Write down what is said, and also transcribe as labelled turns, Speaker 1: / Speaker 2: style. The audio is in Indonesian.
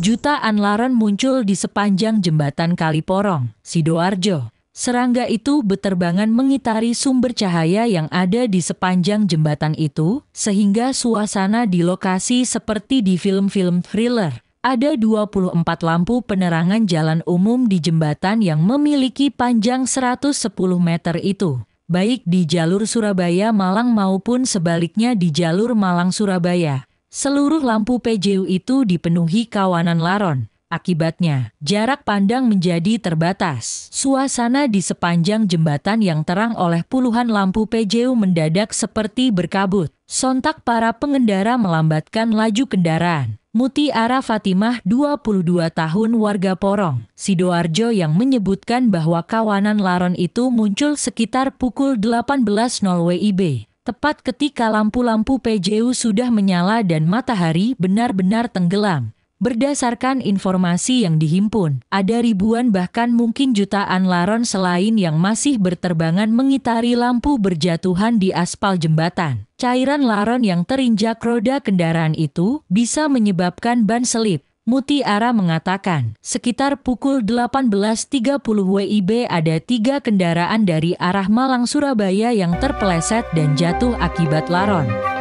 Speaker 1: jutaan laron muncul di sepanjang jembatan Kaliporong, Sidoarjo. Serangga itu beterbangan mengitari sumber cahaya yang ada di sepanjang jembatan itu, sehingga suasana di lokasi seperti di film-film thriller. Ada 24 lampu penerangan jalan umum di jembatan yang memiliki panjang 110 meter itu, baik di jalur Surabaya-Malang maupun sebaliknya di jalur Malang-Surabaya. Seluruh lampu PJU itu dipenuhi kawanan laron. Akibatnya, jarak pandang menjadi terbatas. Suasana di sepanjang jembatan yang terang oleh puluhan lampu PJU mendadak seperti berkabut. Sontak para pengendara melambatkan laju kendaraan. Mutiara Fatimah, 22 tahun warga Porong, Sidoarjo yang menyebutkan bahwa kawanan laron itu muncul sekitar pukul 18.00 WIB. Tepat ketika lampu-lampu PJU sudah menyala dan matahari benar-benar tenggelam. Berdasarkan informasi yang dihimpun, ada ribuan bahkan mungkin jutaan laron selain yang masih berterbangan mengitari lampu berjatuhan di aspal jembatan. Cairan laron yang terinjak roda kendaraan itu bisa menyebabkan ban selip. Mutiara mengatakan, sekitar pukul 18.30 WIB ada 3 kendaraan dari arah Malang-Surabaya yang terpeleset dan jatuh akibat laron.